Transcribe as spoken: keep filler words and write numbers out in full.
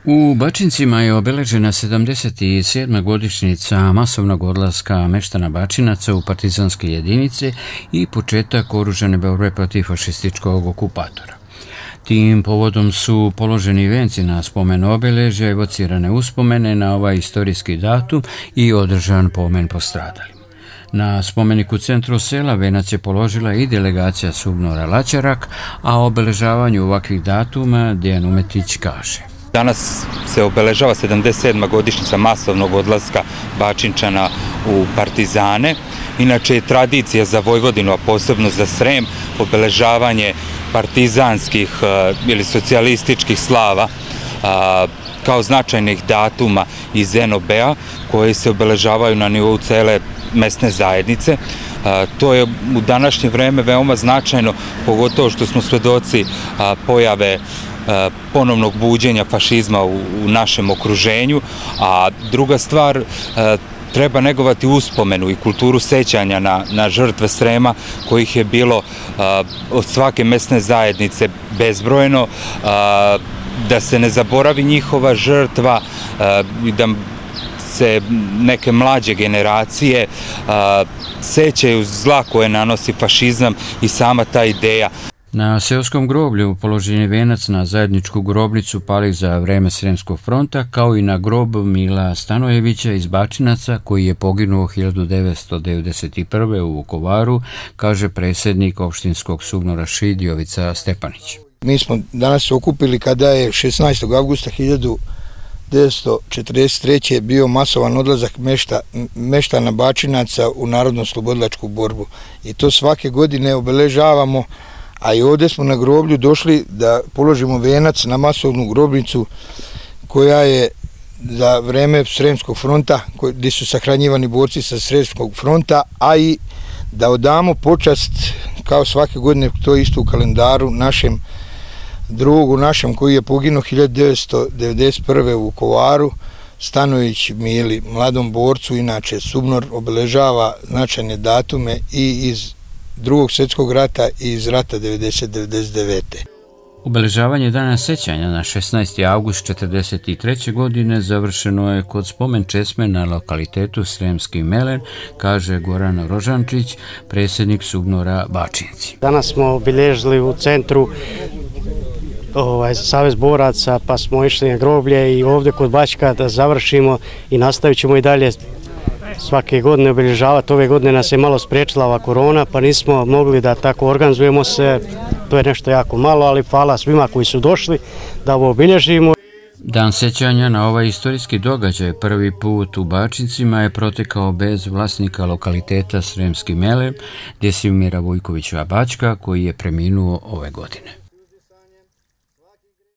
U Bačincima je obeležena sedamdeset sedma godišnjica masovnog odlaska meštana Bačinaca u partizanske jedinice i početak oružane borbe protiv fašističkog okupatora. Tim povodom su položeni venci na spomen obeležja, evocirane uspomene na ovaj istorijski datum i održan pomen postradalima. Na spomeniku u centru sela venac je položila i delegacija SUBNOR-a Laćarak, a o obeležavanju ovakvih datuma Dejan Umetić kaže. Danas se obeležava sedamdeset sedma godišnjica masovnog odlaska Bačinčana u partizane. Inače je tradicija za Vojvodinu, a posebno za Srem, obeležavanje partizanskih ili socijalističkih slava kao značajnih datuma iz en o be a koji se obeležavaju na nivou cele mesne zajednice. To je u današnje vreme veoma značajno, pogotovo što smo svedoci pojave ponovnog buđenja fašizma u našem okruženju, a druga stvar, treba negovati uspomenu i kulturu sećanja na, na žrtve Srema, kojih je bilo od svake mesne zajednice bezbrojno, da se ne zaboravi njihova žrtva i da se neke mlađe generacije sećaju zla koje nanosi fašizam i sama ta ideja. Na seoskom groblju položen je venac na zajedničku grobnicu palih za vreme Sremskog fronta, kao i na grob Mila Stanojevića iz Bačinaca, koji je poginuo hiljadu devetsto devedeset prve u Vukovaru, kaže predsjednik opštinskog SUBNOR-a Šid Jovica Stepanić. Mi smo danas se okupili kada je šesnaestog avgusta hiljadu devetsto četrdeset treće bio masovan odlazak mešta, meštana Bačinaca u narodno-slobodilačku borbu. I to svake godine obeležavamo, a i ovdje smo na groblju došli da položimo venac na masovnu grobnicu koja je za vreme Sremskog fronta, gdje su sahranjivani borci sa Sremskog fronta, a i da odamo počast kao svake godine, to isto u kalendaru, našem drugu našem koji je poginuo hiljadu devetsto devedeset prve u Vukovaru, Stanojević Mili, mladom borcu. Inače SUBNOR obeležava značajne datume i iz Drugog svjetskog rata i iz rata devedeset do devedeset devete. Obeležavanje dana sećanja na šesnaesti avgust četrdeset treće godine završeno je kod spomen česme na lokalitetu Sremski Melen, kaže Goran Rožančić, predsjednik SUBNOR-a Bačinci. Danas smo obilježili u centru ovaj, Savez boraca, pa smo išli na groblje i ovdje kod Bačka da završimo i nastavit ćemo i dalje svake godine obilježavati. Ove godine nas je malo spriječila ova korona, pa nismo mogli da tako organizujemo se. To je nešto jako malo, ali hvala svima koji su došli da ovo obilježimo. Dan sećanja na ovaj istorijski događaj prvi put u Bačincima je protekao bez vlasnika lokaliteta Sremski Melen, Desimira Vujkovića Bačka, koji je preminuo ove godine.